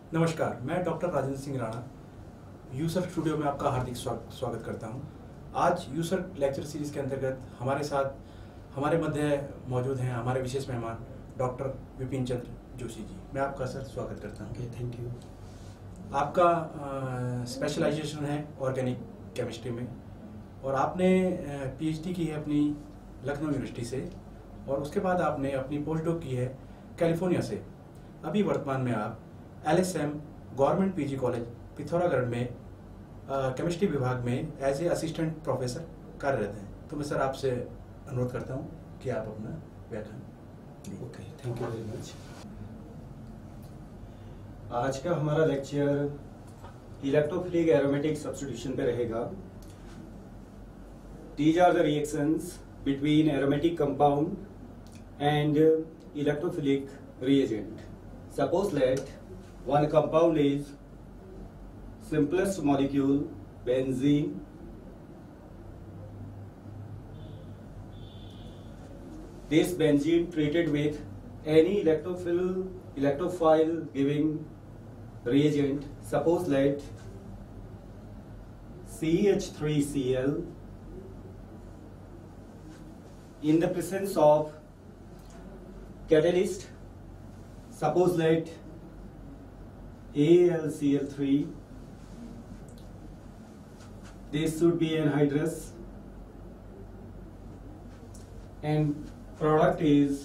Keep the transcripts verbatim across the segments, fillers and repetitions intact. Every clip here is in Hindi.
नमस्कार, मैं डॉक्टर राजेंद्र सिंह राणा यूसर स्टूडियो में आपका हार्दिक स्वागत करता हूं। आज यूसर लेक्चर सीरीज के अंतर्गत हमारे साथ हमारे मध्य मौजूद हैं हमारे विशेष मेहमान डॉक्टर विपिन चंद्र जोशी जी। मैं आपका सर स्वागत करता हूं। Okay, thank you. आपका स्पेशलाइजेशन है ऑर्गेनिक केमिस्ट्री में और आपने पीएचडी की है अपनी लखनऊ यूनिवर्सिटी से और उसके बाद आपने अपनी पोस्ट डॉक की है कैलिफोर्निया से। अभी वर्तमान में आप L S M government PG college Pithoragarh में केमिस्ट्री विभाग में एज ए असिस्टेंट प्रोफेसर कार्यरत हैं। तो मैं सर आपसे अनुरोध करता हूं कि आप अपना व्याख्यान। Okay, thank you very much. आज का हमारा लेक्चर इलेक्ट्रोफिलिक एरोमेटिक सब्स्टिट्यूशन पे रहेगा। These are the reactions between aromatic compound and electrophilic reagent. Suppose that one compound is simplest molecule benzene, this benzene treated with any electrophile electrophile giving reagent, suppose that C H three C l in the presence of catalyst, suppose that A l C l three, this should be anhydrous and product is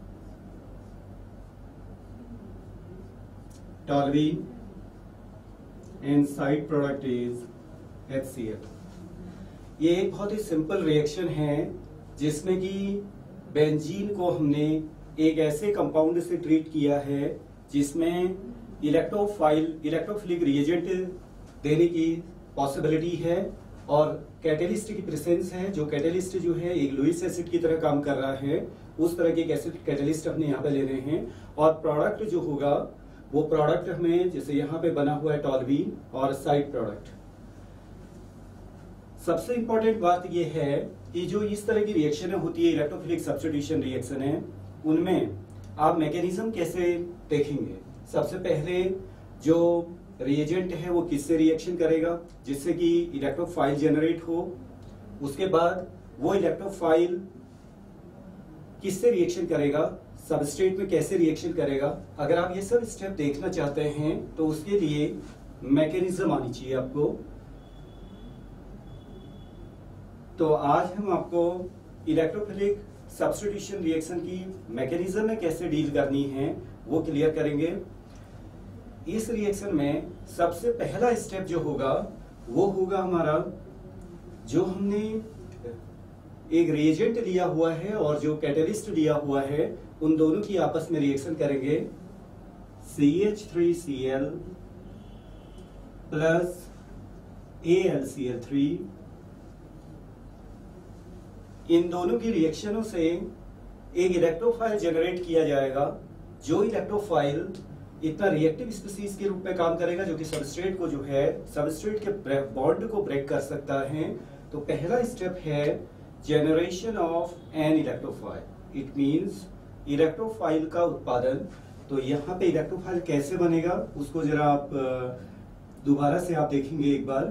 toluene and side product is H C l। ये एक बहुत ही सिंपल रिएक्शन है जिसमें कि बेंजीन को हमने एक ऐसे कंपाउंड से ट्रीट किया है जिसमें इलेक्ट्रोफाइल इलेक्ट्रोफिलिक रिएजेंट देने की पॉसिबिलिटी है और कैटेलिस्ट की प्रेजेंस है। जो कैटेलिस्ट जो है एक लुईस एसिड की तरह काम कर रहा है, उस तरह के एक एसिड कैटेलिस्ट हमने यहाँ पे ले रहे हैं और प्रोडक्ट जो होगा वो प्रोडक्ट हमें जैसे यहाँ पे बना हुआ है टॉलवीन और साइड प्रोडक्ट। सबसे इंपॉर्टेंट बात ये है कि जो इस तरह की रिएक्शन होती है इलेक्ट्रोफिलिक सब्स्टिट्यूशन रिएक्शन है, उनमें आप मैकेनिज्म कैसे देखेंगे। सबसे पहले जो रिएजेंट है वो किससे रिएक्शन करेगा जिससे कि इलेक्ट्रोफाइल जनरेट हो। उसके बाद वो इलेक्ट्रोफाइल किससे रिएक्शन करेगा, सबस्ट्रेट में कैसे रिएक्शन करेगा। अगर आप ये सब स्टेप देखना चाहते हैं तो उसके लिए मैकेनिज्म आनी चाहिए आपको। तो आज हम आपको इलेक्ट्रोफिलिक सब्स्टिट्यूशन रिएक्शन की मैकेनिज्म में कैसे डील करनी है वो क्लियर करेंगे। इस रिएक्शन में सबसे पहला स्टेप जो होगा वो होगा हमारा जो हमने एक रिएजेंट लिया हुआ है और जो कैटेलिस्ट लिया हुआ है उन दोनों की आपस में रिएक्शन करेंगे। C H three C L plus A L C L three, इन दोनों की रिएक्शनों से एक इलेक्ट्रोफाइल जनरेट किया जाएगा। जो इलेक्ट्रोफाइल इतना रिएक्टिव स्पीसीज के रूप में काम करेगा जो कि सबस्ट्रेट को जो है सबस्ट्रेट के बॉन्ड को ब्रेक कर सकता है। तो पहला स्टेप है generation of an electrophile. It means electrophile का उत्पादन। तो यहाँ पे इलेक्ट्रोफाइल कैसे बनेगा उसको जरा आप दोबारा से आप देखेंगे एक बार।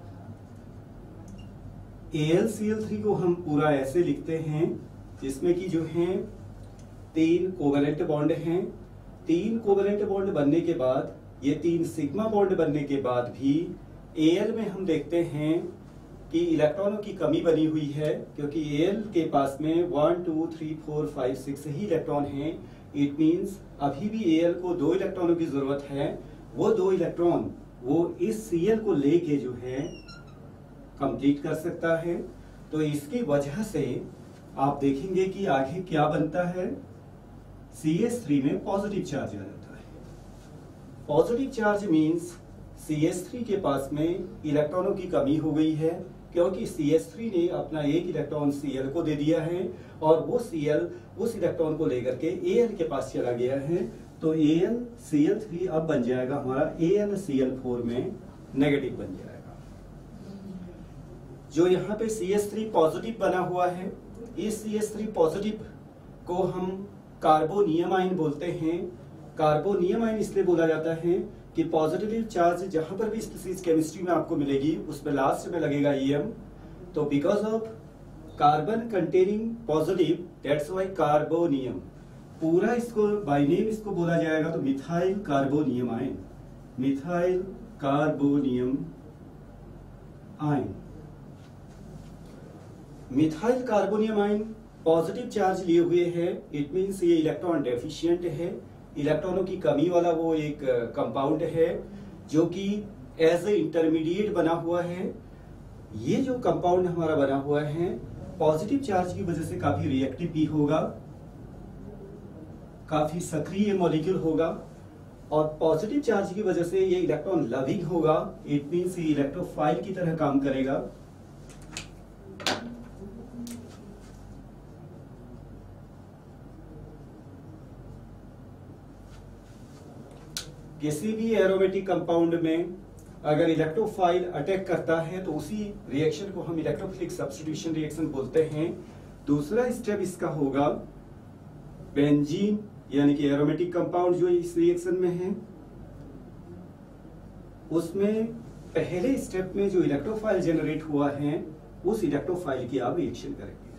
A L C L three को हम पूरा ऐसे लिखते हैं जिसमें कि जो है तीन कोवेलेंट बॉन्ड हैं। तीन कोवेलेंट बॉन्ड बनने के बाद ये तीन सिग्मा बॉन्ड बनने के बाद भी ए एल में हम देखते हैं कि इलेक्ट्रॉनों की कमी बनी हुई है क्योंकि ए एल के पास में one two three four five six ही इलेक्ट्रॉन हैं। इट मींस अभी भी ए एल को दो इलेक्ट्रॉनों की जरूरत है। वो दो इलेक्ट्रॉन वो इस सी एल को लेके जो है कंप्लीट कर सकता है। तो इसकी वजह से आप देखेंगे कि आगे क्या बनता है। सी एच थ्री में पॉजिटिव चार्ज आ जाता है। Positive charge means C H three के पास में इलेक्ट्रॉनों की कमी हो गई है क्योंकि सी एच थ्री ने अपना एक इलेक्ट्रॉन सी एल को दे दिया है और वो सी एल उस इलेक्ट्रॉन को लेकर के ए एल के पास चला गया है। तो A L C L three अब बन जाएगा हमारा A L C L four में नेगेटिव बन जाएगा। जो यहाँ पे सी एच थ्री पॉजिटिव बना हुआ है, इस सी एच थ्री पॉजिटिव को हम कार्बोनियमाइन बोलते हैं। कार्बोनियमाइन इसलिए बोला जाता है कि पॉजिटिव चार्ज जहां पर भी स्पीसीज केमिस्ट्री में आपको मिलेगी उसमें लास्ट में लगेगा ई एम। तो because of carbon containing positive that's why carbonium, पूरा इसको बाय नेम इसको बोला जाएगा तो methyl carbonium ion, methyl carbonium ion. Methyl carbonium ion positive charge लिए हुए है, इट मींस ये इलेक्ट्रॉन डेफिशिएंट है, इलेक्ट्रॉनों की कमी वाला वो एक कंपाउंड है जो कि एज ए इंटरमीडिएट बना हुआ है। ये जो कंपाउंड हमारा बना हुआ है पॉजिटिव चार्ज की वजह से काफी रिएक्टिव भी होगा, काफी सक्रिय मॉलिक्यूल होगा, और पॉजिटिव चार्ज की वजह से ये इलेक्ट्रॉन लविंग होगा, इट मींस ये इलेक्ट्रोफाइल की तरह काम करेगा। किसी भी एरोमेटिक कंपाउंड में अगर इलेक्ट्रोफाइल अटैक करता है तो उसी रिएक्शन को हम इलेक्ट्रोफिलिक सब्स्टिट्यूशन रिएक्शन बोलते हैं। दूसरा स्टेप इसका होगा बेंजीन, यानी कि एरोमेटिक कंपाउंड जो इस रिएक्शन में है, उसमें पहले स्टेप में जो इलेक्ट्रोफाइल जनरेट हुआ है उस इलेक्ट्रोफाइल की आप रिएक्शन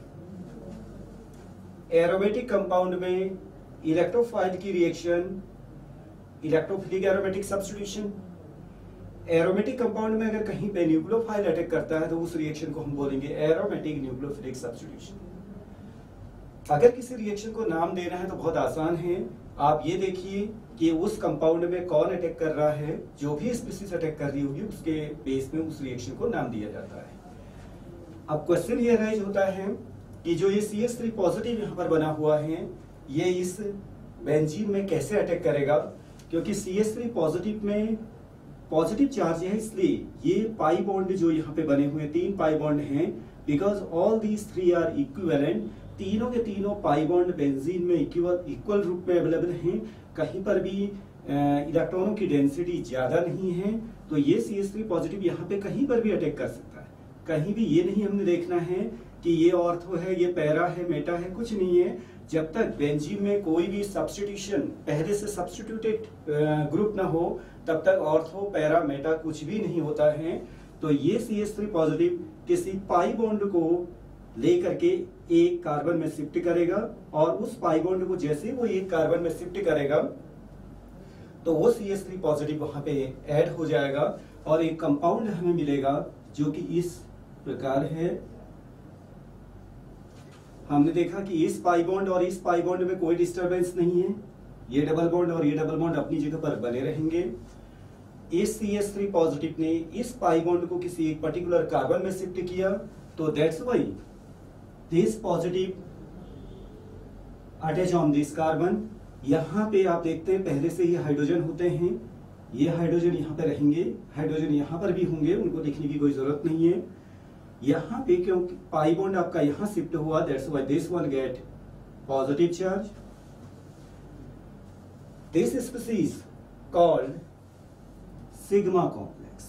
करेंगे। एरोमेटिक कंपाउंड में इलेक्ट्रोफाइल की reaction electrophilic aromatic substitution. Aromatic compound में अगर कहीं पे न्यूक्लियोफाइल अटैक करता है तो उस रिएक्शन को हम बोलेंगे एरोमेटिक न्यूक्लियोफिलिक सब्स्टिट्यूशन। अगर किसी रिएक्शन को नाम देना है तो बहुत आसान है, आप ये देखिए कि उस कंपाउंड में कौन अटैक कर रहा है, जो भी स्पीसीज अटैक कर रही होगी उसके बेस में उस रिएक्शन को नाम दिया जाता है। अब क्वेश्चन ये राइज होता है कि जो ये सी एच थ्री पॉजिटिव यहाँ पर बना हुआ है ये इस बेंजीन में कैसे अटैक करेगा, क्योंकि सी एच थ्री पॉजिटिव में पॉजिटिव चार्ज है, इसलिए ये पाई बॉन्ड जो यहाँ पे बने हुए तीन पाई बॉन्ड हैं, because all these three are equivalent, तीनों के तीनों पाई बॉन्ड बेंजीन में इक्वल इक्वल रूप में अवेलेबल हैं, कहीं पर भी इलेक्ट्रॉनों की डेंसिटी ज्यादा नहीं है, तो ये सी एच थ्री पॉजिटिव यहाँ पे कहीं पर भी अटैक कर सकता है। कहीं भी ये नहीं हमने देखना है कि ये ऑर्थो है, ये पैरा है, मेटा है, कुछ नहीं है। जब तक बेंजीन में कोई भी सब्स्टिट्यूशन पहले से सब्स्टिट्यूटेड ग्रुप ना हो तब तक ऑर्थो पैरा मेटा कुछ भी नहीं होता है। तो ये सी एच थ्री पॉजिटिव किसी पाई बॉन्ड को लेकर के एक कार्बन में शिफ्ट करेगा, और उस पाई बॉन्ड को जैसे वो एक कार्बन में शिफ्ट करेगा तो वो सी एच थ्री पॉजिटिव वहां पे ऐड हो जाएगा और एक कंपाउंड हमें मिलेगा जो कि इस प्रकार है। हमने देखा कि इस पाई बॉन्ड और इस पाई बॉन्ड में कोई डिस्टरबेंस नहीं है, ये डबल बॉन्ड और ये डबल बॉन्ड अपनी जगह पर बने रहेंगे। इस सी एच थ्री पॉजिटिव ने इस पाई बॉन्ड को किसी एक पर्टिकुलर कार्बन में शिफ्ट किया, तो that's why this positive attach on this carbon. यहाँ पे आप देखते हैं पहले से ही हाइड्रोजन होते हैं, ये हाइड्रोजन यहाँ पे रहेंगे, हाइड्रोजन यहाँ पर भी होंगे, उनको लिखने की कोई जरूरत नहीं है। यहाँ पे क्योंकि पाई बॉन्ड आपका यहाँ शिफ्ट हुआ, that's why this one get positive charge. This species called sigma complex.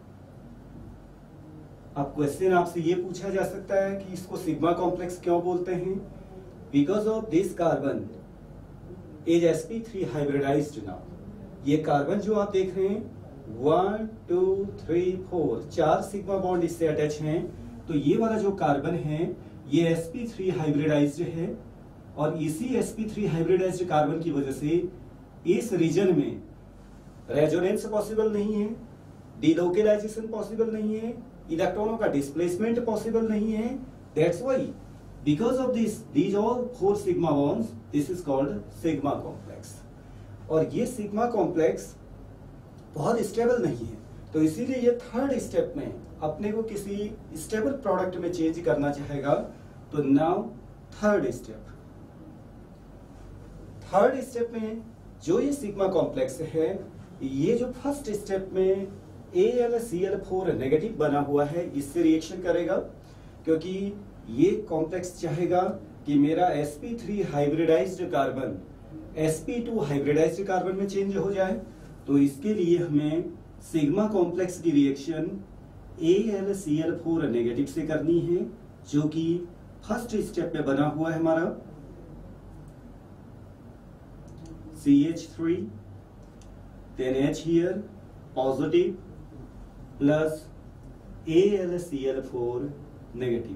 अब क्वेश्चन आपसे ये पूछा जा सकता है कि इसको सिग्मा कॉम्प्लेक्स क्यों बोलते हैं? Because of this carbon is S P three hybridised now. ये कार्बन जो आप देख रहे हैं वन टू थ्री फोर चार सिग्मा बॉन्ड इससे अटैच हैं, तो ये वाला जो कार्बन है ये एस पी थ्री हाइब्रिडाइज्ड है, और इसी S P three hybridised carbon की वजह से इस रीजन में रेजोनेंस पॉसिबल नहीं है, डिलोकेलाइजेशन पॉसिबल नहीं है, इलेक्ट्रॉनों का डिस्प्लेसमेंट पॉसिबल नहीं है। That's why because of this these all four sigma bonds this is called sigma complex. और ये सिग्मा कॉम्प्लेक्स बहुत स्टेबल नहीं है, तो इसीलिए ये थर्ड स्टेप में अपने को किसी स्टेबल प्रोडक्ट में चेंज करना चाहेगा। तो now third step third step में जो ये सिग्मा कॉम्प्लेक्स है, ये जो फर्स्ट स्टेप में A L C L four negative बना हुआ है इससे रिएक्शन करेगा, क्योंकि ये कॉम्प्लेक्स चाहेगा कि मेरा S P three hybridised carbon S P two hybridized carbon में चेंज हो जाए। तो इसके लिए हमें सिग्मा कॉम्प्लेक्स की reaction A L C L four negative से करनी है, जो कि फर्स्ट स्टेप में बना हुआ है हमारा C H three then H here positive plus A L C L four negative।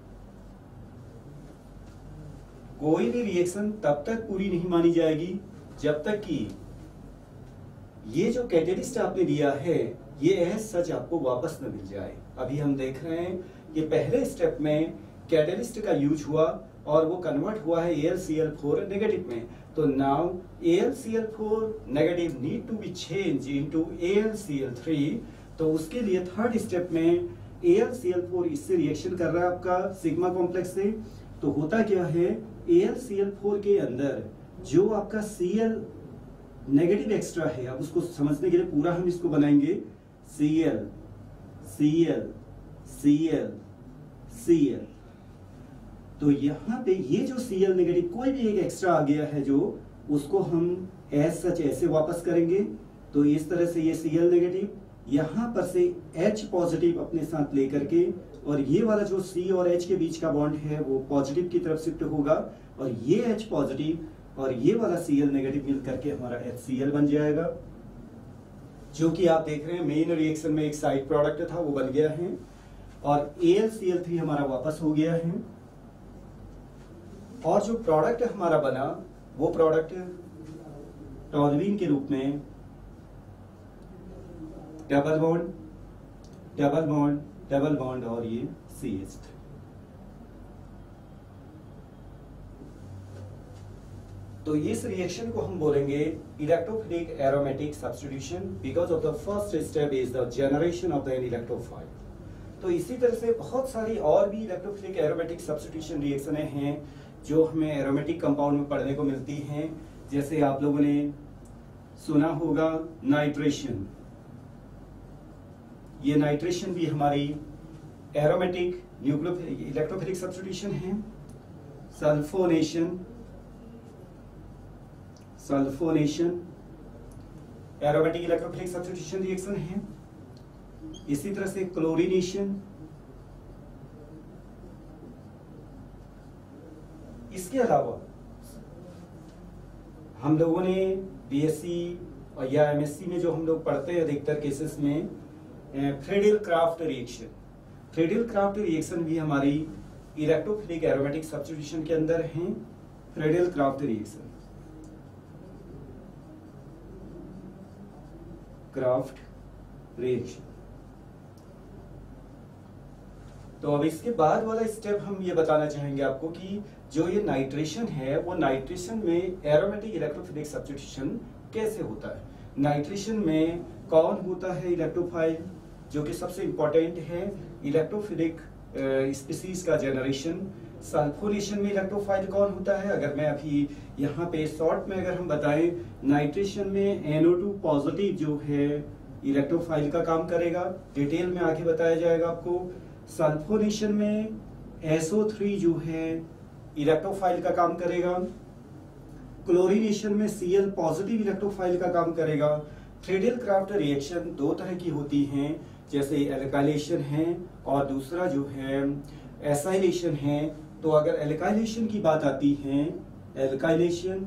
कोई भी रिएक्शन तब तक पूरी नहीं मानी जाएगी जब तक कि ये जो कैटेलिस्ट आपने दिया है ये एज सच आपको वापस न मिल जाए। अभी हम देख रहे हैं कि पहले स्टेप में कैटेलिस्ट का यूज हुआ और वो कन्वर्ट हुआ है A L C L four negative में। तो now A L C L four negative need to be change into A L C L three. तो उसके लिए थर्ड स्टेप में A L C L four इससे रिएक्शन कर रहा है आपका सिग्मा कॉम्प्लेक्स से। तो होता क्या है, A L C L four के अंदर जो आपका Cl नेगेटिव एक्स्ट्रा है, अब उसको समझने के लिए पूरा हम इसको बनाएंगे Cl Cl Cl Cl। तो यहाँ पे ये जो Cl नेगेटिव कोई भी एक एक्स्ट्रा आ गया है जो उसको हम एज सच ऐसे वापस करेंगे। तो इस तरह से ये Cl नेगेटिव यहाँ पर से H पॉजिटिव अपने साथ लेकर के, और ये वाला जो C और H के बीच का बॉन्ड है वो पॉजिटिव की तरफ शिफ्ट होगा, और ये H पॉजिटिव और ये वाला Cl नेगेटिव मिल करके हमारा HCl बन जाएगा, जो कि आप देख रहे हैं मेन रिएक्शन में एक साइड प्रोडक्ट था वो बन गया है, और A L C L three हमारा वापस हो गया है। और जो प्रोडक्ट हमारा बना वो प्रोडक्ट टॉल्यूइन के रूप में double bond double bond double bond और ये सी एच। तो इस रिएक्शन को हम बोलेंगे electrophilic aromatic substitution, because of the first step is the generation of the electrophile. तो इसी तरह से बहुत सारी और भी इलेक्ट्रोफिलिक एरोमेटिक सब्स्टिट्यूशन रिएक्शनें हैं जो हमें एरोमेटिक कंपाउंड में पढ़ने को मिलती हैं। जैसे आप लोगों ने सुना होगा नाइट्रेशन, ये नाइट्रेशन भी हमारी एरोमेटिक न्यूक्लियोफिलिक इलेक्ट्रोफिलिक सब्स्टिट्यूशन है। Sulphonation sulphonation aromatic electrophilic substitution reaction है। इसी तरह से क्लोरीनेशन, इसके अलावा हम लोगों ने बीएससी और या एमएससी में जो हम लोग पढ़ते हैं अधिकतर केसेस में Friedel Crafts reaction, Friedel Crafts reaction भी हमारी इलेक्ट्रोफिलिक एरोमेटिक सब्स्टिट्यूशन के अंदर है। Friedel Crafts reaction Crafts reaction. तो अब इसके बाद वाला स्टेप हम ये बताना चाहेंगे आपको कि जो ये नाइट्रेशन है वो नाइट्रेशन में एरोमेटिक इलेक्ट्रोफिलिक सब्स्टिट्यूशन कैसे होता है। नाइट्रेशन में कौन होता है इलेक्ट्रोफाइल, जो कि सबसे इंपॉर्टेंट है इलेक्ट्रोफिलिक स्पीसीज का जनरेशन। सल्फोनेशन में इलेक्ट्रोफाइल कौन होता है, अगर मैं अभी यहाँ पे शॉर्ट में अगर हम बताएं, नाइट्रेशन में एन ओ टू पॉजिटिव जो है इलेक्ट्रोफाइल का काम करेगा, डिटेल में आगे बताया जाएगा आपको। सल्फोनेशन में एस ओ थ्री जो है इलेक्ट्रोफाइल का काम करेगा। क्लोरीनेशन में Cl पॉजिटिव इलेक्ट्रोफाइल का काम करेगा। फ्रेडल क्राफ्ट रिएक्शन दो तरह की होती हैं, जैसे एल्काइलेशन है और दूसरा जो है एसाइलेशन है। तो अगर एल्काइलेशन की बात आती है एल्काइलेशन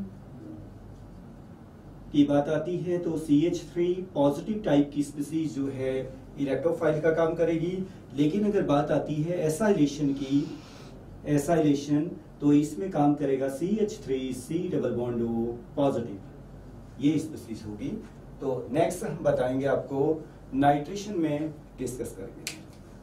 की बात आती है तो C H three positive type की स्पीसीज जो है इलेक्ट्रोफाइल का काम करेगी। लेकिन अगर बात आती है एसाइलेशन की, एसाइलेशन तो इसमें काम करेगा C H three C double bond O positive, ये स्पीसीज होगी। तो नेक्स्ट हम बताएंगे आपको नाइट्रेशन में डिस्कस करेंगे।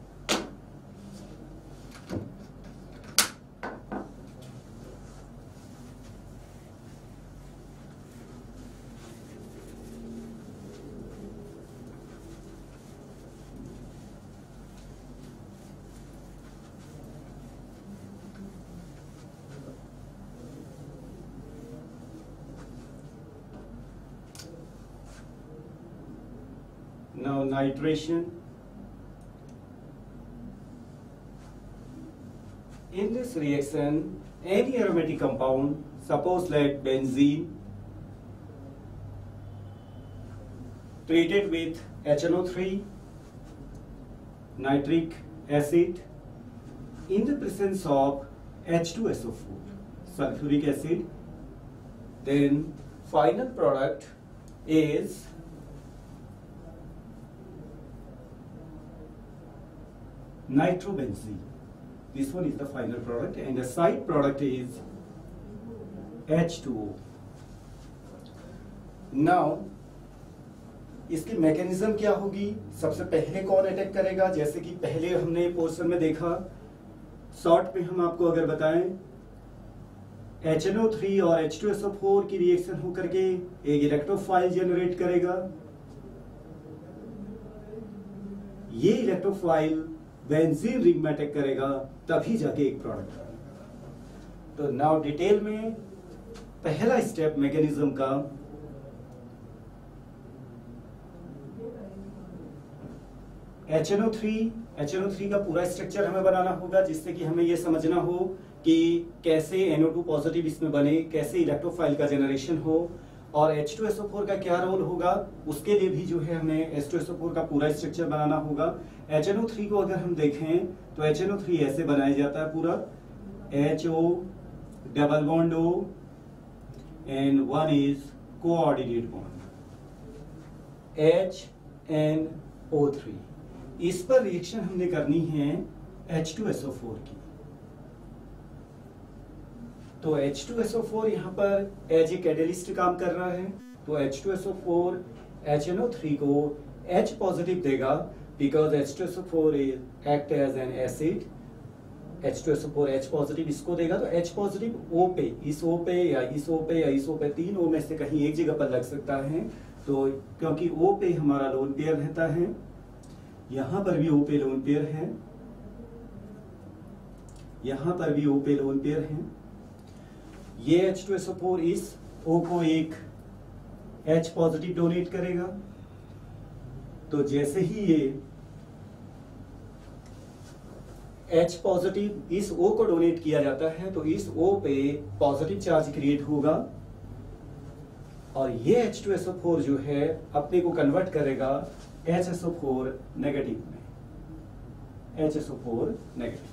Now nitration. In this reaction, any aromatic compound, suppose like benzene, treated with H N O three, nitric acid, in the presence of H two S O four, sulfuric acid, then final product is nitrobenzene. This one is the final product and the side product is H two O. Now इसकी मैकेनिज्म क्या होगी? सबसे पहले कौन अटैक करेगा? जैसे कि पहले हमने पोर्शन में देखा, शॉर्ट में हम आपको अगर बताएं, एच एन ओ थ्री और H two S O four की रिएक्शन होकर के एक इलेक्ट्रोफाइल जनरेट करेगा। ये इलेक्ट्रोफाइल बेंजीन रिंग में अटैक करेगा, तभी जाके एक प्रोडक्ट आएगा। तो नाउ डिटेल में पहला स्टेप मैकेनिज्म का, H N O three H N O three का पूरा स्ट्रक्चर हमें बनाना होगा, जिससे कि हमें यह समझना हो कि कैसे एन ओ टू पॉजिटिव इसमें बने, कैसे इलेक्ट्रोफाइल का जनरेशन हो, और H two S O four का क्या रोल होगा, उसके लिए भी जो है हमें H two S O four का पूरा स्ट्रक्चर बनाना होगा। एच एन ओ थ्री को अगर हम देखें तो एच एन ओ थ्री ऐसे बनाया जाता है पूरा, H O double bond O and one is coordinate bond, H N O three. इस पर रिएक्शन हमने करनी है H two S O four की। तो H two S O four यहाँ पर एज ए कैटलिस्ट काम कर रहा है, तो H two S O four H N O three को H पॉजिटिव देगा, because H two S O four act as an acid. H two S O four H positive इसको देगा, तो H पॉजिटिव O पे, इस O पे या इस O पे या इस O पे, तीन O में से कहीं एक जगह पर लग सकता है। तो क्योंकि O पे हमारा लोन पेयर रहता है, यहां पर भी O पे लोन पेयर है, यहां पर भी O पे लोन पेयर है। ये H two S O four इस O को एक H पॉजिटिव डोनेट करेगा, तो जैसे ही ये H पॉजिटिव इस O को डोनेट किया जाता है, तो इस O पे पॉजिटिव चार्ज क्रिएट होगा, और ये H two S O four जो है अपने को कन्वर्ट करेगा H S O four negative में, H S O four negative.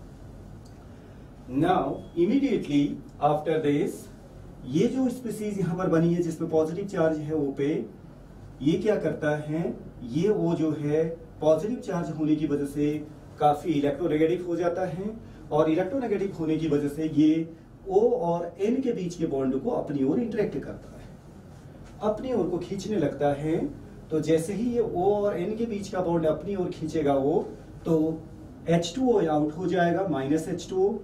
Now immediately after this, ये जो स्पीसीज यहां पर बनी है जिसमें पॉजिटिव चार्ज है O पे, ये क्या करता है, ये O जो है पॉजिटिव चार्ज होने की वजह से काफी इलेक्ट्रोनेगेटिव हो जाता है, और इलेक्ट्रोनेगेटिव होने की वजह से ये O और N के बीच के बॉन्ड को अपनी ओर इंटरेक्ट करता है, अपनी ओर को खींचने लगता है। तो जैसे ही ये O और N के बीच का बॉन्ड अपनी ओर खींचेगा वो, तो एच टू ओ आउट हो जाएगा, माइनस एच टू ओ,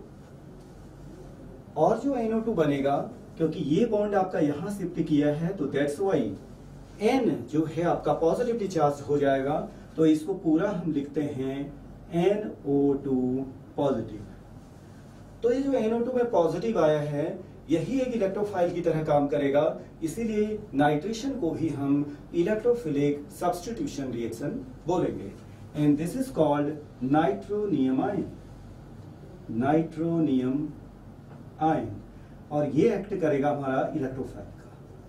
और जो एन ओ टू बनेगा, क्योंकि ये बॉन्ड आपका यहां शिफ्ट किया है, तो दैट्स वाई N जो है आपका पॉजिटिवली चार्ज हो जाएगा। तो इसको पूरा हम लिखते हैं एन ओ टू पॉजिटिव। तो ये जो एन ओ टू में पॉजिटिव आया है, यही एक इलेक्ट्रोफाइल की तरह काम करेगा, इसीलिए नाइट्रेशन को भी हम इलेक्ट्रोफिलिक सब्स्टिट्यूशन रिएक्शन बोलेंगे, and this is called nitronium ion, nitronium ion. और ये एक्ट करेगा हमारा इलेक्ट्रोफाइल का।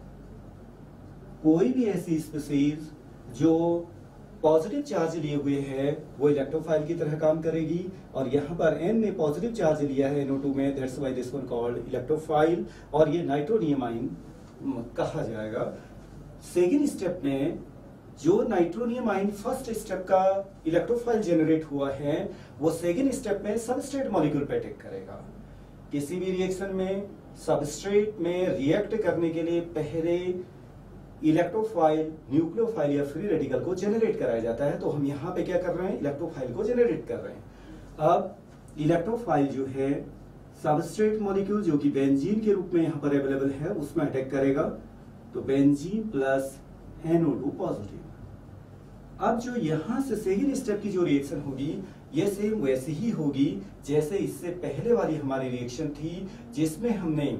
कोई भी ऐसी स्पीसीज जो पॉजिटिव चार्ज लिए हुए है वो इलेक्ट्रोफाइल की तरह काम करेगी, और यहाँ पर N ने पॉजिटिव चार्ज लिया है एन ओ टू में, that's why this one called electrophile, और ये नाइट्रोनियम आयन कहा जाएगा। सेकेंड स्टेप में जो नाइट्रोनियम आयन फर्स्ट स्टेप का इलेक्ट्रोफाइल जनरेट हुआ है, वो सेकेंड स्टेप में सबस्ट्रेट मॉलिक्यूल पे अटैक करेगा। किसी भी रिएक्शन में सबस्ट्रेट में रिएक्ट करने के लिए पहले इलेक्ट्रोफाइल, न्यूक्लियोफाइल या फ्री रेडिकल को जनरेट कराया जाता है। तो हम यहाँ पे क्या कर रहे हैं, इलेक्ट्रोफाइल को जनरेट कर रहे हैं। अब इलेक्ट्रोफाइल जो है सबस्ट्रेट मॉलिक्यूल जो कि बेंजीन के रूप में यहाँ पर अवेलेबल है, उसमें अटैक करेगा, तो benzene plus N O two positive. अब जो यहां से सेकेंड स्टेप की जो रिएक्शन होगी, ये सेम वैसे ही होगी जैसे इससे पहले वाली हमारी रिएक्शन थी, जिसमें हमने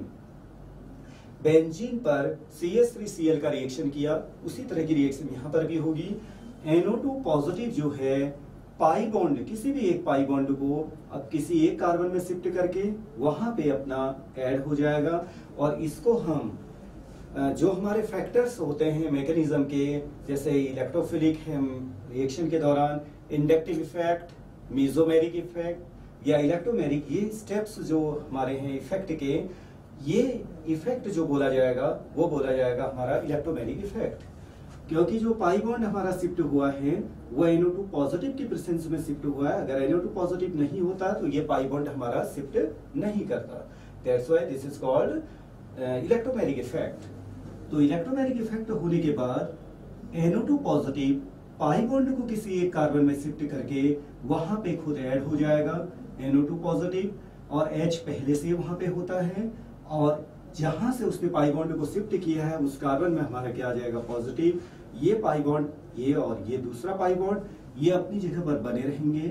बेंजीन पर C H three C L का रिएक्शन किया। उसी तरह की रिएक्शन यहां पर भी होगी। एन ओ टू पॉजिटिव जो है पाई बॉन्ड, किसी भी एक पाई बॉन्ड को अब किसी एक कार्बन में शिफ्ट करके वहां पे अपना ऐड हो जाएगा, और इसको हम जो हमारे फैक्टर्स होते हैं मैकेनिज्म के, जैसे इलेक्ट्रोफिलिक रिएक्शन के दौरान इंडक्टिव इफेक्ट, मेसोमेरिक इफेक्ट या इलेक्ट्रोमेरिक, ये स्टेप्स जो हमारे हैं इफेक्ट के, ये इफेक्ट जो बोला जाएगा वो बोला जाएगा हमारा इलेक्ट्रोमेरिक इफेक्ट। क्योंकि जो पाई बॉन्ड हमारा शिफ्ट हुआ है वो एन ओ टू पॉजिटिव की प्रेजेंस में शिफ्ट हुआ है। अगर एन ओ टू पॉजिटिव नहीं होता तो ये पाई बॉन्ड हमारा शिफ्ट नहीं करता। That's why this is called electromagnetic effect. तो इलेक्ट्रोमैग्नेटिक इफेक्ट होने के बाद N O two positive pi bond को किसी एक कार्बन में शिफ्ट करके वहां पे खुद ऐड हो जाएगा एन ओ टू पॉजिटिव, और H पहले से वहां पे होता है, और जहां से उसने पाई बॉन्ड को शिफ्ट किया है उस कार्बन में हमारा क्या आ जाएगा पॉजिटिव। ये पाई बॉन्ड, ये और ये दूसरा पाई बॉन्ड ये अपनी जगह पर बने रहेंगे,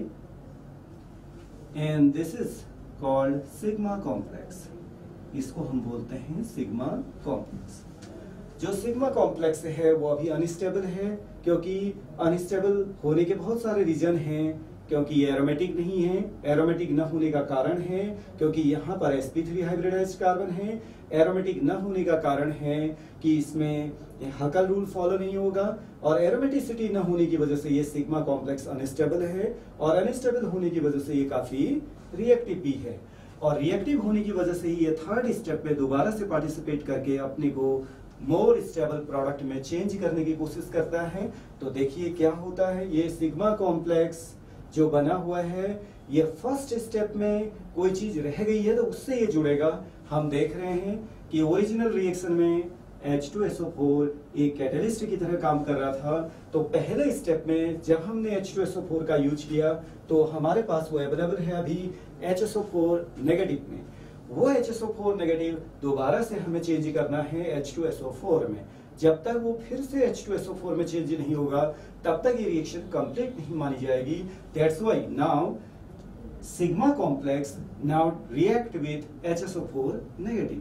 and this is called sigma complex. इसको हम बोलते हैं सिग्मा कॉम्प्लेक्स। जो सिग्मा कॉम्प्लेक्स है वो अभी अनस्टेबल है, क्योंकि अनस्टेबल होने के बहुत सारे रीजन हैं, क्योंकि ये एरोमेटिक नहीं है। एरोमेटिक न होने का कारण है क्योंकि यहाँ पर S P three hybridised carbon है। एरोमेटिक न होने का कारण है कि इसमें हकल रूल फॉलो नहीं होगा, और एरोमेटिसिटी न होने की वजह से ये सिग्मा कॉम्प्लेक्स अनस्टेबल है, और अनस्टेबल होने की वजह से ये काफी रिएक्टिव भी है, और रिएक्टिव होने की वजह से ये थर्ड स्टेप पे दोबारा से पार्टिसिपेट करके अपने को मोर स्टेबल प्रोडक्ट में चेंज करने की कोशिश करता है। तो देखिए क्या होता है, ये सिग्मा कॉम्प्लेक्स जो बना हुआ है ये फर्स्ट स्टेप में कोई चीज रह गई है तो उससे ये जुड़ेगा। हम देख रहे हैं कि ओरिजिनल रिएक्शन में H two S O four एक कैटलिस्ट की तरह काम कर रहा था, तो पहले स्टेप में जब हमने H two S O four का यूज किया तो हमारे पास वो अवेलेबल है अभी H S O four negative में। वो H S O four negative दोबारा से हमें चेंज करना है H two S O four में। जब तक वो फिर से H two S O four में चेंज नहीं होगा तब तक ये रिएक्शन कंप्लीट नहीं मानी जाएगी। That's why now sigma complex now react with H S O four negative.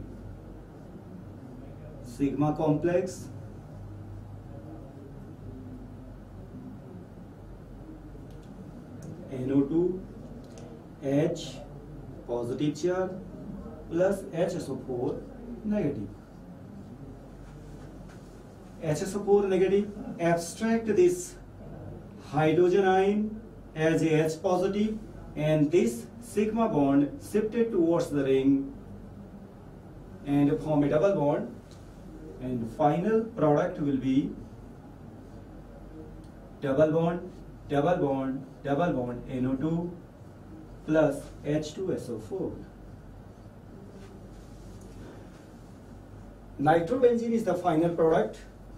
Sigma complex N O two H positive charge plus H S O four negative. H S O four negative, abstract this hydrogen ion as a H positive, and this sigma bond shifted towards the ring and form a double bond, and final product will be double bond, double bond, double bond N O two plus H two S O four. Nitrobenzene is the final product.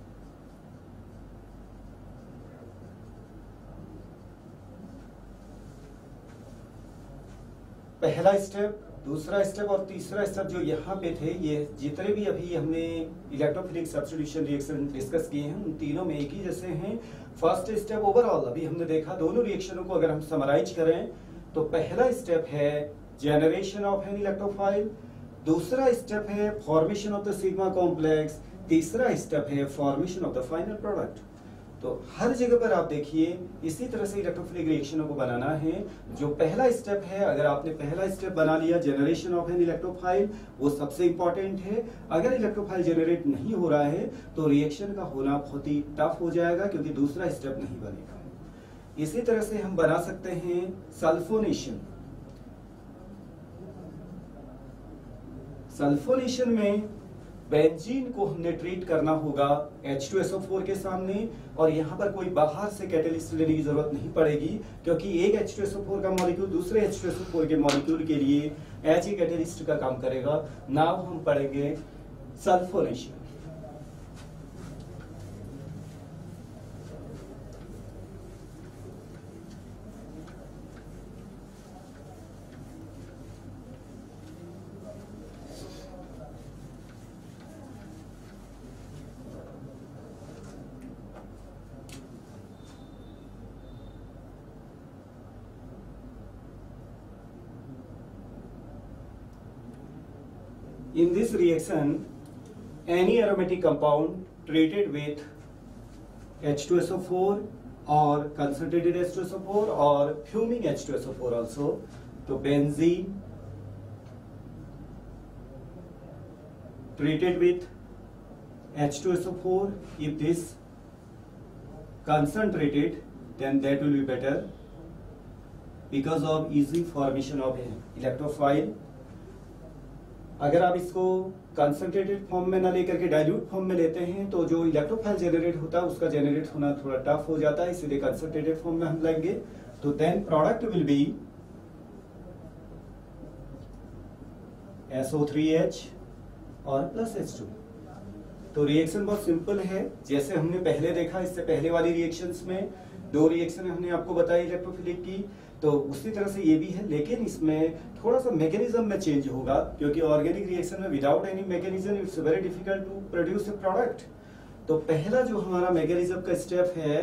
पहला स्टेप, दूसरा स्टेप और तीसरा स्टेप जो यहाँ पे थे, ये जितने भी अभी हमने इलेक्ट्रोफिलिक सब्स्टिट्यूशन रिएक्शन डिस्कस किए हैं उन तीनों में एक ही जैसे हैं। फर्स्ट स्टेप ओवरऑल अभी हमने देखा, दोनों रिएक्शनों को अगर हम समराइज करें तो पहला स्टेप है जनरेशन ऑफ एन इलेक्ट्रोफाइल, दूसरा स्टेप है formation of the sigma complex, तीसरा स्टेप है formation of the final product. तो हर जगह पर आप देखिए इसी तरह से इलेक्ट्रोफिलिक रिएक्शनों को बनाना है। जो पहला स्टेप है, अगर आपने पहला स्टेप बना लिया जनरेशन ऑफ एन इलेक्ट्रोफाइल, वो सबसे इंपॉर्टेंट है। अगर इलेक्ट्रोफाइल जनरेट नहीं हो रहा है तो रिएक्शन का होना बहुत ही टफ हो जाएगा क्योंकि दूसरा स्टेप नहीं बनेगा। इसी तरह से हम बना सकते हैं सल्फोनेशन। सल्फोनेशन में बेंजीन को हमने ट्रीट करना होगा H two S O four के सामने, और यहाँ पर कोई बाहर से कैटलिस्ट लेने की जरूरत नहीं पड़ेगी क्योंकि एक H two S O four का मॉलिक्यूल दूसरे H two S O four के मॉलिक्यूल के लिए एच ए कैटलिस्ट का काम करेगा। नाउ हम पढ़ेंगे sulphonation. In this reaction, any aromatic compound treated with H two S O four or concentrated H two S O four or fuming H two S O four also, तो benzene treated with H two S O four, if this concentrated, then that will be better because of easy formation of electrophile. अगर आप इसको कंसंट्रेटेड फॉर्म में ना लेकर के डाइल्यूट फॉर्म में लेते हैं तो जो इलेक्ट्रोफाइल जनरेट होता है उसका जनरेट होना थोड़ा टफ हो जाता है, इसलिए कंसंट्रेटेड फॉर्म में हम लेंगे। तो then product will be S O three H और प्लस एच टू। तो रिएक्शन बहुत सिंपल है, जैसे हमने पहले देखा, इससे पहले वाली रिएक्शंस में दो रिएक्शन हमने आपको बताई इलेक्ट्रोफिलिक की, तो उसी तरह से ये भी है, लेकिन इसमें थोड़ा सा मैकेनिज्म में चेंज होगा, क्योंकि ऑर्गेनिक रिएक्शन में without any mechanism it's very difficult to produce a product. तो पहला जो हमारा मैकेनिज्म का स्टेप है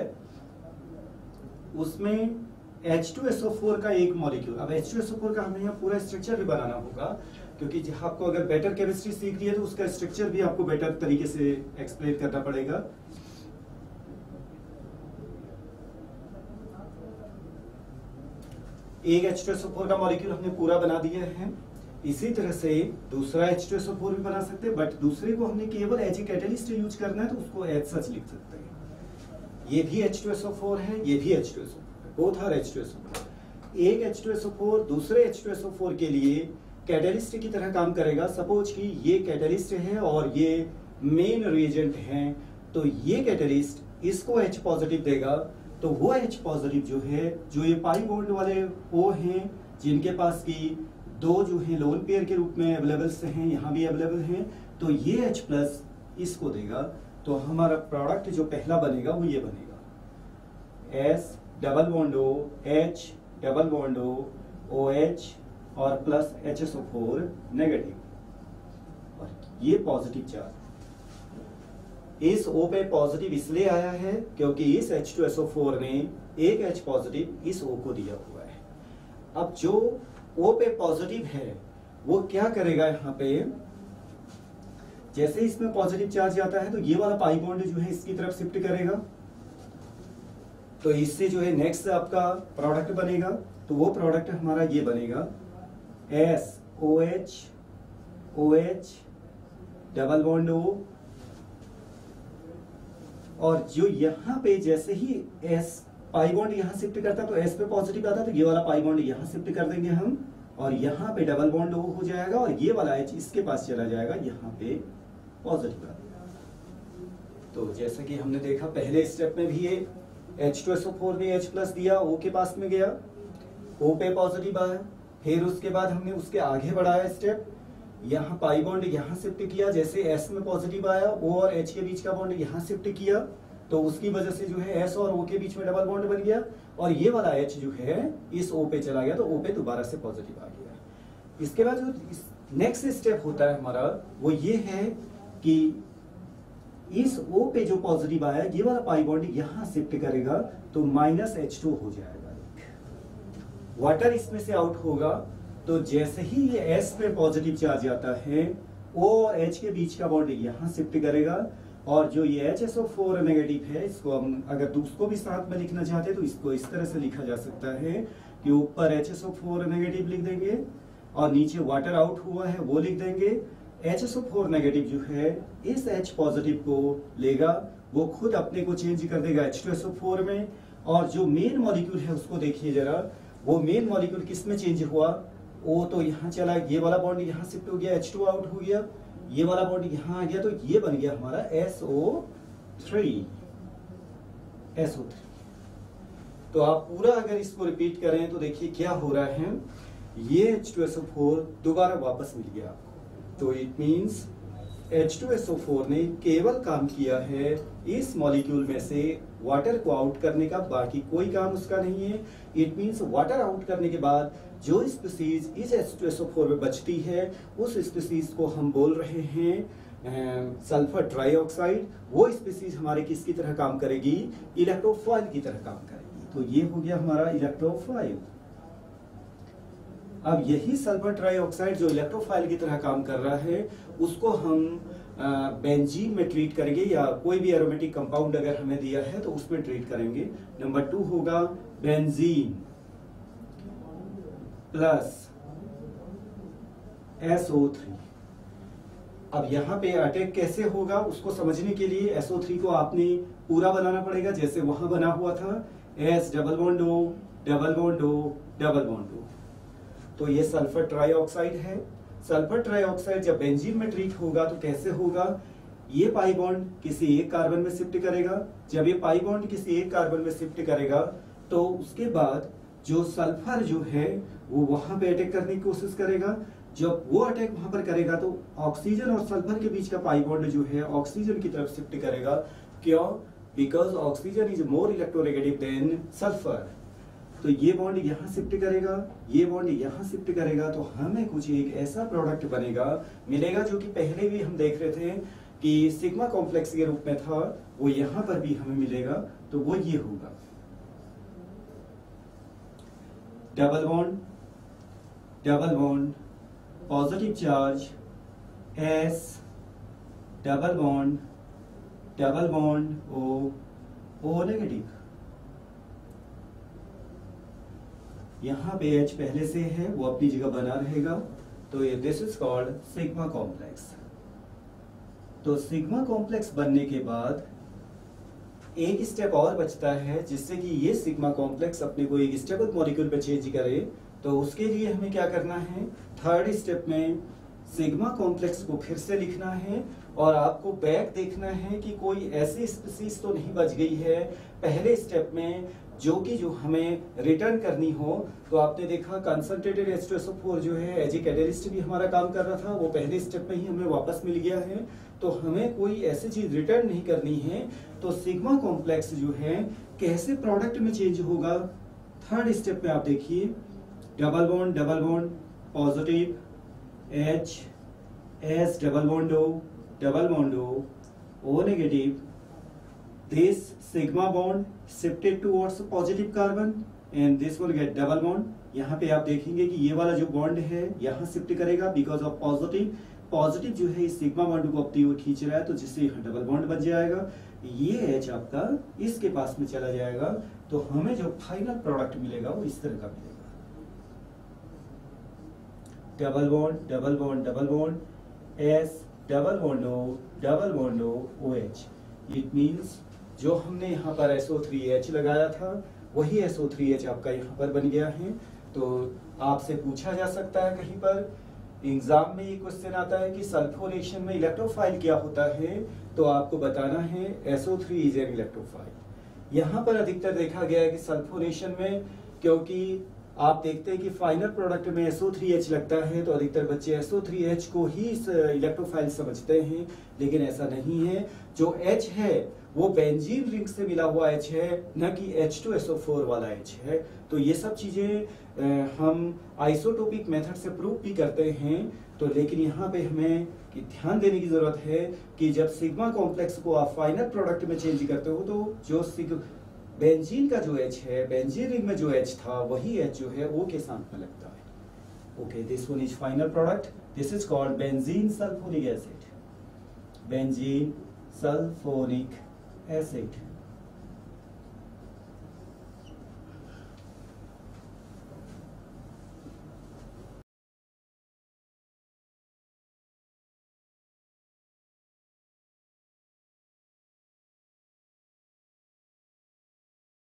उसमें H two S O four का एक मॉलिक्यूल। अब H two S O four का हमें यहाँ पूरा स्ट्रक्चर भी बनाना होगा, क्योंकि आपको अगर बेटर केमिस्ट्री सीखनी है तो उसका स्ट्रक्चर भी आपको बेटर तरीके से एक्सप्लेन करना पड़ेगा। एक H two S O four का मॉलिक्यूल हमने पूरा बना दिया है। इसी तरह से दूसरा H two S O four भी बना सकते हैं, बट दूसरे को हमने केवल एज ए कैटलिस्ट यूज करना है तो उसको एज सच लिख सकते हैं। ये भी H two S O four है, ये भी H two S O four है, both are H two S O four. एक H two S O four दूसरे H two S O four के लिए कैटलिस्ट की तरह काम करेगा। सपोज कि ये कैटलिस्ट है और ये मेन रिएजेंट है, तो ये कैटलिस्ट इसको H पॉजिटिव देगा, तो वो H पॉजिटिव जो है, जो ये पाई बॉन्ड वाले वो हैं जिनके पास की दो जो है लोन पेयर के रूप में अवेलेबल से हैं, यहाँ भी अवेलेबल हैं, तो ये H प्लस इसको देगा। तो हमारा प्रोडक्ट जो पहला बनेगा वो ये बनेगा S double bond O H double bond O OH और plus H S O four negative, और ये पॉजिटिव चार्ज। इस O पे पॉजिटिव इसलिए आया है क्योंकि इस H two S O four ने एक H पॉजिटिव इस O को दिया हुआ है। अब जो O पे पॉजिटिव है वो क्या करेगा, यहाँ पे जैसे इसमें पॉजिटिव चार्ज आता है तो ये वाला पाई बॉन्ड जो है इसकी तरफ शिफ्ट करेगा, तो इससे जो है नेक्स्ट आपका प्रोडक्ट बनेगा। तो वो प्रोडक्ट हमारा ये बनेगा S OH OH double bond O, और जो यहाँ पे जैसे ही S पाई बॉन्ड यहाँ शिफ्ट करता है तो S पे पॉजिटिव आता है, तो ये वाला पाई बॉन्ड यहाँ शिफ्ट कर देंगे हम, और यहाँ पे डबल बॉन्ड O हो जाएगा, और ये वाला H इसके पास चला जाएगा, यहाँ पे पॉजिटिव आ जाएगा। तो जैसे कि हमने देखा पहले स्टेप में भी ये H two S O four ने H प्लस दिया, O के पास में गया, O पे पॉजिटिव आया, फिर उसके बाद हमने उसके आगे बढ़ाया स्टेप, यहाँ पाई बॉन्ड यहाँ शिफ्ट किया, जैसे S में पॉजिटिव आया O और H के बीच का बॉन्ड यहाँ शिफ्ट किया, तो उसकी वजह से जो है S और O के बीच में डबल बॉन्ड बन गया, और ये वाला H जो है इस O पे चला गया, तो O पे दोबारा से पॉजिटिव आ गया। इसके बाद जो नेक्स्ट स्टेप होता है हमारा वो ये है कि इस O पे जो पॉजिटिव आया ये वाला पाई बॉन्ड यहाँ शिफ्ट करेगा, तो माइनस एच टू हो जाएगा, वाटर इसमें से आउट होगा। तो जैसे ही ये S पे पॉजिटिव चार्ज आता है O और H के बीच का बॉन्ड यहाँ शिफ्ट करेगा, और जो ये H S O four negative है इसको हम अगर दूसरों भी साथ में लिखना चाहते हैं तो इसको इस तरह से लिखा जा सकता है कि ऊपर H S O four negative लिख देंगे और नीचे वाटर आउट हुआ है वो लिख देंगे। H S O four negative जो है इस H पॉजिटिव को लेगा, वो खुद अपने को चेंज कर देगा H two S O four में, और जो मेन मॉलिक्यूल है उसको देखिए जरा, वो मेन मॉलिक्यूल किस में चेंज हुआ, वो तो यहाँ चला, ये वाला बॉन्ड यहाँ शिफ्ट हो गया, एच टू आउट हो गया, ये वाला बॉन्ड यहाँ आ गया, तो ये बन गया हमारा S O three S O three. तो आप पूरा अगर इसको रिपीट करें तो देखिए क्या हो रहा है, ये H two S O four दोबारा वापस मिल गया आपको। तो it means H two S O four ने केवल काम किया है इस मॉलिक्यूल में से वाटर को आउट करने का, बाकी कोई काम उसका नहीं है। इट मींस वाटर आउट करने के बाद जो स्पीसीज इस H two S O four में बचती है उस स्पीसीज को हम बोल रहे हैं सल्फर ट्राइऑक्साइड। वो स्पीसीज हमारे किसकी तरह काम करेगी, इलेक्ट्रोफाइल की तरह काम करेगी। तो ये हो गया हमारा इलेक्ट्रोफाइल। अब यही सल्फर ट्राइऑक्साइड जो इलेक्ट्रोफाइल की तरह काम कर रहा है उसको हम बेंजीन में ट्रीट करेंगे, या कोई भी एरोमेटिक कंपाउंड अगर हमें दिया है तो उसमें ट्रीट करेंगे। नंबर टू होगा benzene plus S O three. अब यहाँ पे अटैक कैसे होगा उसको समझने के लिए एस ओ थ्री को आपने पूरा बनाना पड़ेगा, जैसे वहां बना हुआ था S double bond O double bond O double bond O. तो ये सल्फर ट्राइऑक्साइड है, सल्फर ट्राइऑक्साइड जब बेंजीन में ट्रीट होगा तो कैसे होगा, ये पाई बॉन्ड किसी एक कार्बन में शिफ्ट करेगा। जब ये पाई बॉन्ड किसी एक कार्बन में शिफ्ट करेगा तो उसके बाद जो सल्फर जो है वो वहां पे अटैक करने की कोशिश करेगा। जब वो अटैक वहां पर करेगा तो ऑक्सीजन और सल्फर के बीच का पाई बॉन्ड जो है ऑक्सीजन की तरफ शिफ्ट करेगा। क्यों? Because oxygen is more electronegative than sulphur. तो ये बॉन्ड यहाँ शिफ्ट करेगा, ये बॉन्ड यहाँ शिफ्ट करेगा, तो हमें कुछ एक ऐसा प्रोडक्ट बनेगा मिलेगा जो कि पहले भी हम देख रहे थे कि सिग्मा कॉम्प्लेक्स के रूप में था, वो यहाँ पर भी हमें मिलेगा। तो वो ये होगा double bond, double bond, positive charge S, double bond, double bond O, O negative. यहां पे H पहले से है, वो अपनी जगह बना रहेगा। तो ये this is called sigma complex. तो सिग्मा कॉम्प्लेक्स बनने के बाद एक स्टेप और बचता है जिससे कि ये सिग्मा कॉम्प्लेक्स अपने को एक स्टेबल मॉलिक्यूल पे चेंज करे। तो उसके लिए हमें क्या करना है, थर्ड स्टेप में सिग्मा कॉम्प्लेक्स को फिर से लिखना है और आपको बैक देखना है कि कोई ऐसी स्पीसीज तो नहीं बच गई है पहले स्टेप में जो कि जो हमें रिटर्न करनी हो। तो आपने देखा concentrated H two S O four जो है एज ए कैटलिस्ट भी हमारा काम कर रहा था, वो पहले स्टेप में ही हमें वापस मिल गया है। तो हमें कोई ऐसी चीज रिटर्न नहीं करनी है। तो सिग्मा कॉम्प्लेक्स जो है कैसे प्रोडक्ट में चेंज होगा, थर्ड स्टेप में आप देखिए, double bond, double bond, positive H, S, double bond O, double bond O, O negative. This sigma bond shifted towards positive carbon and this will get double bond। यहाँ पे आप देखेंगे कि ये वाला जो बॉन्ड है यहाँ शिफ्ट करेगा बिकॉज ऑफ पॉजिटिव। पॉजिटिव जो है इस सिग्मा बॉन्ड को अपनी ओर खींच रहा है, तो जिससे यहाँ डबल बॉन्ड बन जाएगा। ये H आपका इसके पास में चला जाएगा, तो हमें जो फाइनल प्रोडक्ट मिलेगा वो इस तरह का मिलेगा, double bond, double bond, double bond, S, double bond O, double bond O, OH। It means जो हमने यहाँ पर एस ओ थ्री एच लगाया था वही एस ओ थ्री एच आपका यहाँ पर बन गया है। तो आपसे पूछा जा सकता है कहीं पर एग्जाम में ये क्वेश्चन आता है कि सल्फोनेशन में इलेक्ट्रोफाइल क्या होता है, तो आपको बताना है S O three is an electrophile. यहाँ पर अधिकतर देखा गया है कि सल्फोनेशन में, क्योंकि आप देखते हैं कि फाइनल प्रोडक्ट में एस ओ थ्री एच लगता है, तो अधिकतर बच्चे एस ओ थ्री एच को ही इलेक्ट्रोफाइल समझते हैं, लेकिन ऐसा नहीं है। जो H है वो बेंजीन रिंग से मिला हुआ H है, न कि H two S O four वाला H है। तो ये सब चीजें हम आइसोटोपिक मेथड से प्रूव भी करते हैं। तो लेकिन यहाँ पे हमें कि ध्यान देने की जरूरत है कि जब सिग्मा कॉम्प्लेक्स को आप फाइनल प्रोडक्ट में चेंज करते हो तो जो बेंजीन का जो H है, बेंजीन रिंग में जो H था वही H जो है O के साथ में लगता है। Okay, this one is final product, this is called benzene sulphonic acid, benzene sulphonic acid.